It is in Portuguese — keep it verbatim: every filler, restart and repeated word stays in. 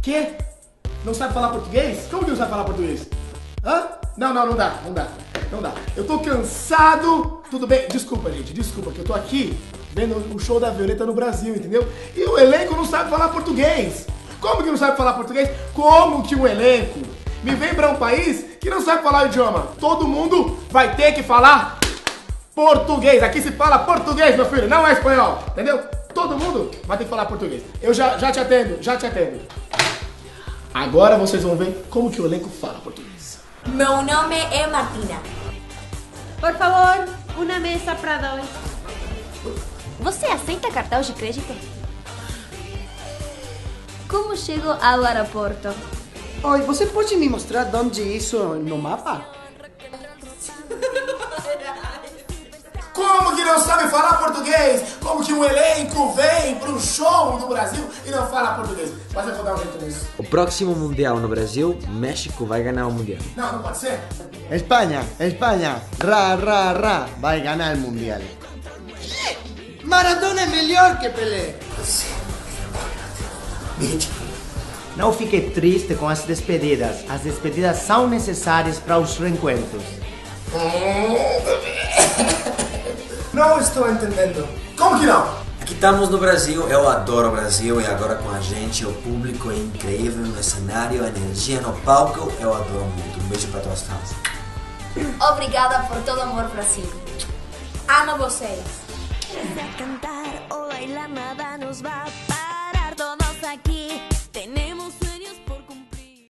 Quê? Não sabe falar português? Como que não sabe falar português? Hã? Não, não, não dá, não dá, não dá. Eu tô cansado. Tudo bem? Desculpa, gente, desculpa, que eu tô aqui vendo o show da Violeta no Brasil, entendeu? E o elenco não sabe falar português. Como que não sabe falar português? Como que o elenco me vem pra um país que não sabe falar o idioma? Todo mundo vai ter que falar português. Aqui se fala português, meu filho, não é espanhol, entendeu? Todo mundo vai ter que falar português. Eu já, já te atendo, já te atendo. Agora vocês vão ver como que o elenco fala português. Meu nome é Martina. Por favor, uma mesa para dois. Você aceita cartão de crédito? Como chego ao aeroporto? Oi, você pode me mostrar de onde isso no mapa? Como que não sabe falar português? Como que o elenco vem pro show do Brasil e não fala português? Mas eu vou dar um jeito nisso. O próximo Mundial no Brasil, México vai ganhar o Mundial. Não, não pode ser. España, España, ra, ra, ra, vai ganhar o Mundial. Maradona é melhor que Pelé. Não fique triste com as despedidas. As despedidas são necessárias para os reencontros. Não estou entendendo. Como que não? Aqui estamos no Brasil, eu adoro o Brasil e agora com a gente, o público é incrível no cenário, a energia no palco, eu adoro muito. Um beijo para todos fãs. Obrigada por todo o amor, Brasil. Amo vocês. Cantar o bailar nada nos va a parar, todos aquí tenemos